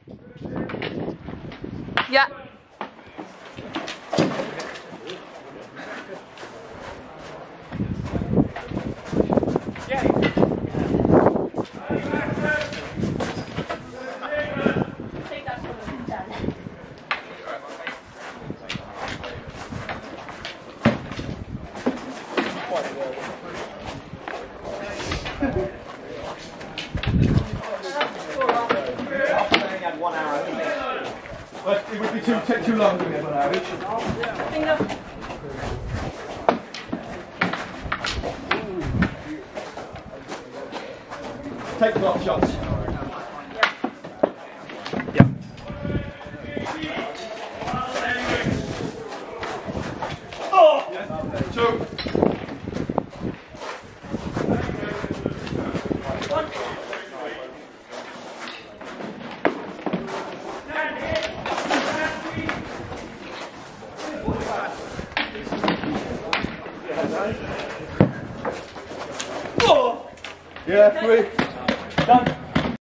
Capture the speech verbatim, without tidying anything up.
Yeah. But it would be too take too long to get one out. Take the block shots. Yeah. Oh! Yes. Two. Oh! Yeah, three. Done.